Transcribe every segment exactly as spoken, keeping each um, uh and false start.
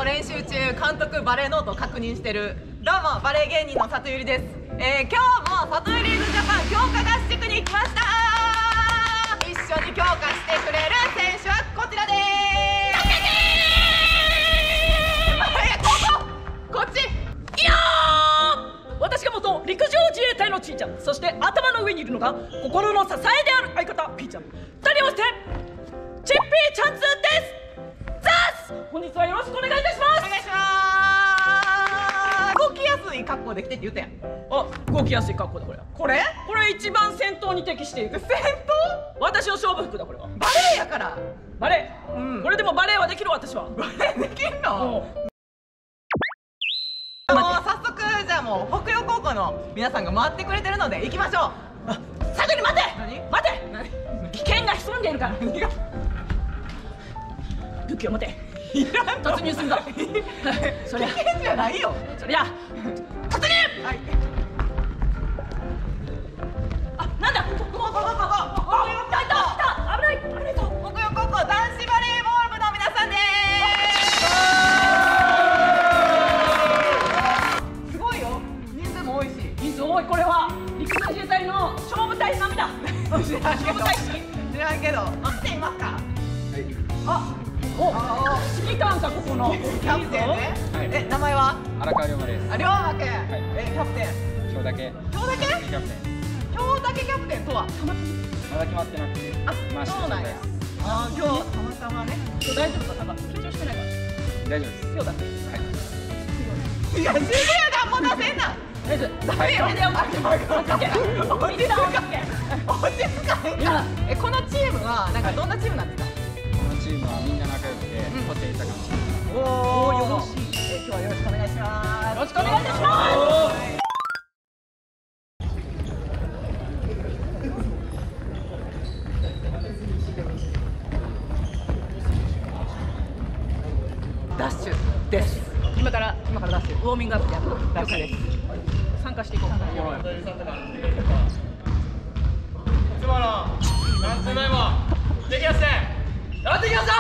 練習中監督バレーノートを確認してる。どうもバレー芸人の里ゆりです。えー、今日も里ゆりーズジャパン強化合宿に来ました。一緒に強化してくれる選手はこちらでーす。こっちいやー、私が元陸上自衛隊のちーちゃん、そして頭の上にいるのが心の支えである相方ピーちゃん、ふたり合わせてチッピーチャンツーです。ザース、本日はよろしくお願いいたします。 お願いします。動きやすい格好で来てって言ったやん。 あ、動きやすい格好だこれ。 これこれ一番戦闘に適している。 戦闘？ 私の勝負服だこれは。 バレエやから。 バレエ、うん、これでもバレエはできる私は。 バレエできんの？もう早速じゃあもう北陽高校の皆さんが回ってくれてるので行きましょう。 あ、先に待て。 何？ 待て。 何？ 危険が潜んでいるから。 何が？ 武器を持て。 いらんの？ 突入するぞ。そりゃ危険じゃないよ。 そりゃ突入。 はい。 あ、なんだ。 ここここここ。 あ、いたいた。危ない危ないぞ。 北陽高校男子バレーボール部の皆さんです。すごいよ。人数も多いし。 人数多い。これは陸上自衛隊の勝負隊並みだ。 知らんけど。 勝負隊式。 知らんけど。あ、来ていますか。はい。あ。 お、指揮官かここのキャプテンね。え、名前は？ 荒川龍馬です。 あ、龍馬くん。え、キャプテン。 今日だけ。 今日だけ？ キャプテン。 今日だけキャプテンとは？ まだ決まってなくて。 あ、そうなんや。あ、今日たまたまね。 今日大丈夫か？なんか緊張してないか？ 大丈夫です。 今日だけ。 はい。 いや、自分やがも出せんな。 大丈夫。ダメよ。 落ち着かへんか。え、このチームはなんかどんなチームなんですか？ このチームはみんな仲良くて個性豊かなチームです。 おお、よろしい。え、今日はよろしくお願いします。 よろしくお願いいたします。 ダッシュです。 今から今からダッシュ。 ウォーミングアップやる。 ダッシュです。 参加していこう。 いつもの何つ目もできません。やっていきましょう。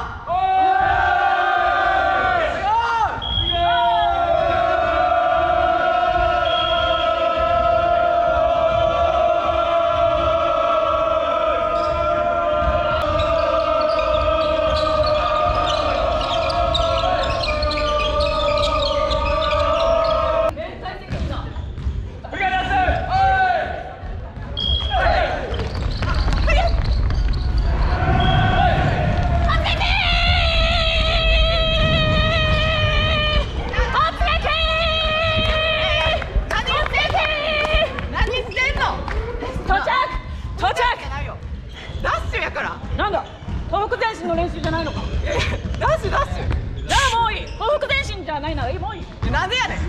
なんだ、東北前進の練習じゃないのか。 いやいや、ダッシュダッシュ。 じゃあもういい。東北前進じゃないならいい、もういい。 なんでやねん。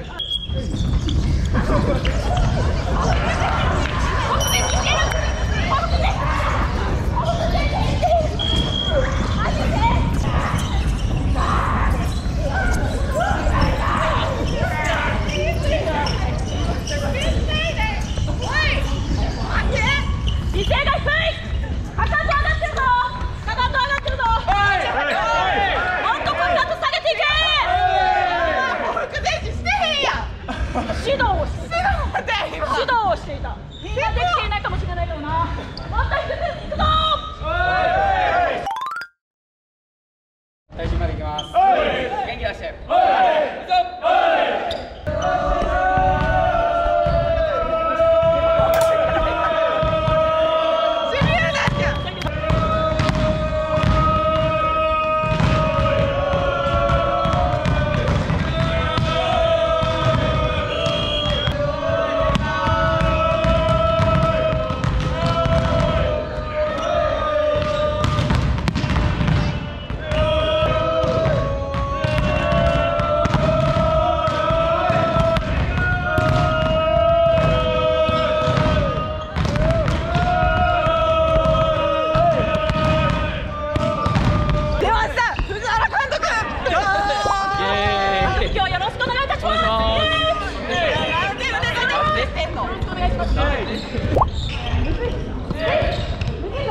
指導をしていた。指導をしていた。みんなできていないかもしれないからな。また一つ行くぞ。 最初までいきます。元気出して。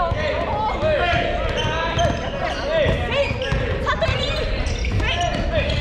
い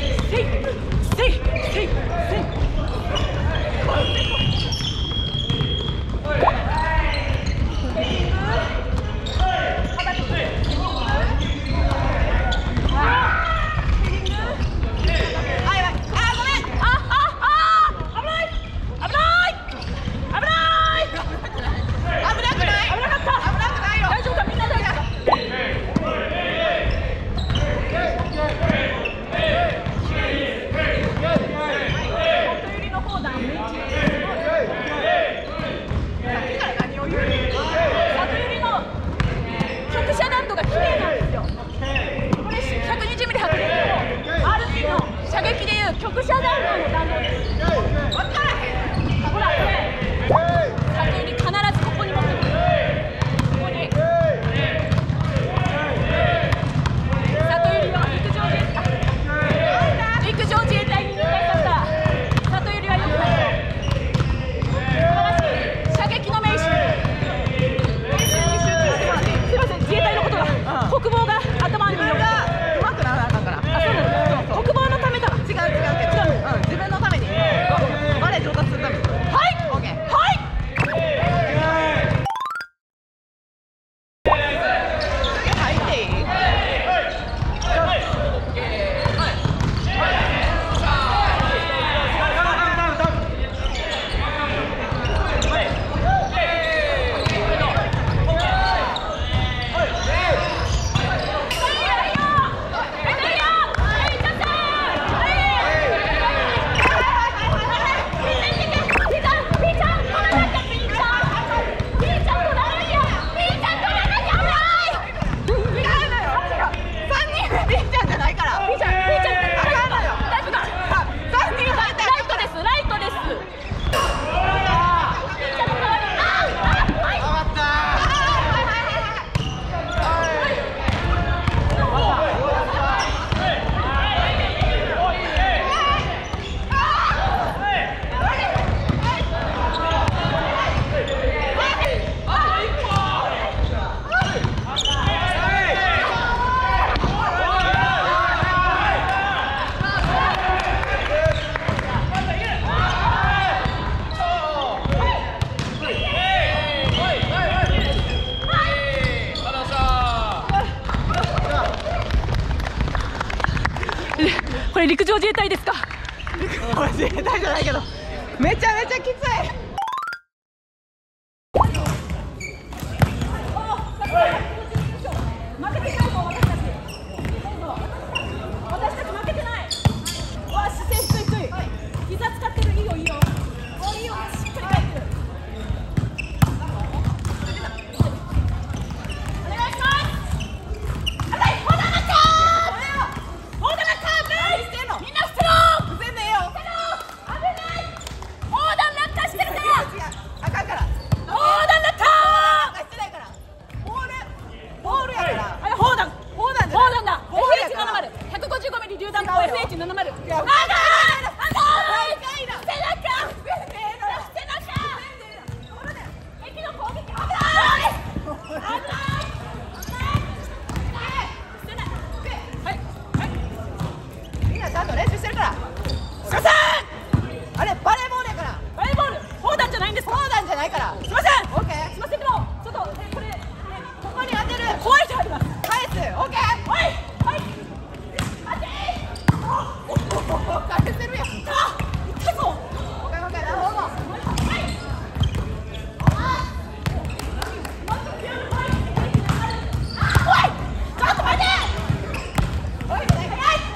れ陸上自衛隊ですか？ 陸上自衛隊じゃないけどめちゃめちゃきつい。 負けてないもん、私たち。私たち負けてない。わあ、姿勢低い低い。膝使ってる、いいよいいよ。お、いいよ、しっかり返ってる。お願いします。はい、ほだなちゃん。ほだなちゃん、何してんの？みんな捨てろ。 不全然よ。 捨てろ。危ない。横断落下してるから。 あかんから。 横断落下。 してないから。ボールボールやから。 あれ、砲弾。 砲弾じゃない。 砲弾だ。 砲弾やエフエイチからななじゅう、ひゃくごじゅうごミリ榴弾砲 エフエイチ ななじゅう。 いやあかん。あかん。 いな。 捨てなきゃ。捨てなきゃ。敵の攻撃危ない。危ない。危ない。捨てない。はいはい。 みんなちゃんと練習してるから。 すいません。 あれバレーボールやから。 バレーボール。砲弾じゃないんですか？ 砲弾じゃないから。 すいません。 オッケー。 すいません、でもちょっとえこれここに当てる。 怖いじゃあります。 返す。オッケー。 はいはい。 返せるやん。 あ、痛いぞ。 オッケーオッケー。なるほど。 ちょっと待て。 おい、早い。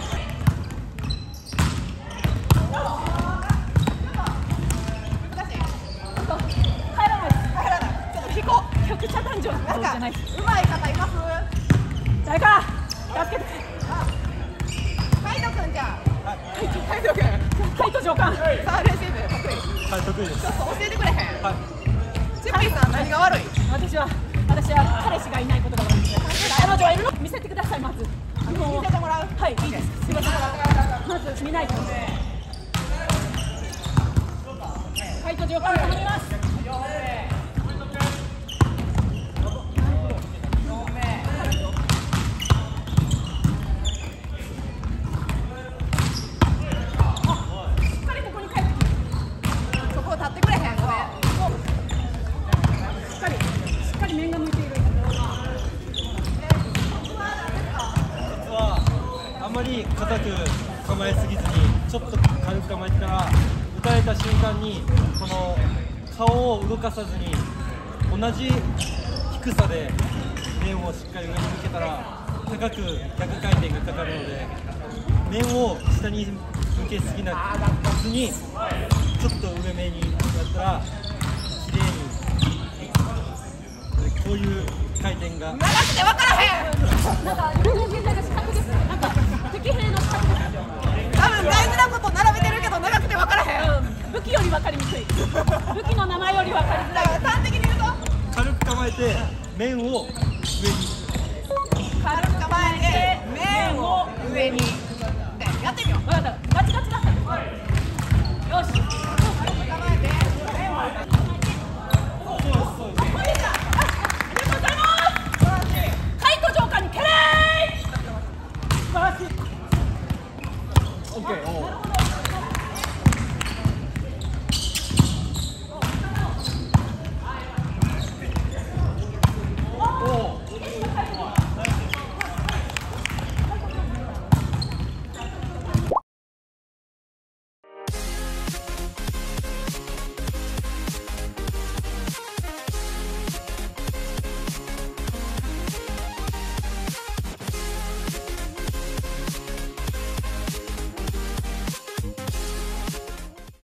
難しい。 帰らない。 帰らない。ちょっと引こう。 めちゃくちゃ男女なんかじゃない。 うまい方います？ 誰か助けて。 海斗くんじゃん。 海斗海斗くん。 海斗上官。 サーレシーブ得意。 はい、得意です。 ちょっと教えてくれへん。 はい。 チッピーさん何が悪い？ 私は私は彼氏がいないことが悪いです。彼女はいるの？見せてくださいまず。あの見せてもらう？ はい、いいです。すみません。まず見ないと。海斗上官頼みます。 そこ立ってくれへん。ごめん。 しっかりしっかり面が向いている。 実はあんまり硬く構えすぎずにちょっと軽く構えてから打たれた瞬間にこの顔を動かさずに同じ低さで面をしっかり上に向けたら高く逆回転がかかるので面を下に向けすぎなずにちょっと上目にやったらきれいにこういう回転が。 長くて分からへん。 なんか陸上自衛隊が資格ですね。なんか敵兵の資格ですよ。 多分大事なこと並べてるけど長くて分からへん。 武器より分かりにくい。武器の名前より分かりづらい。 だから端的に言うと軽く構えて面を上に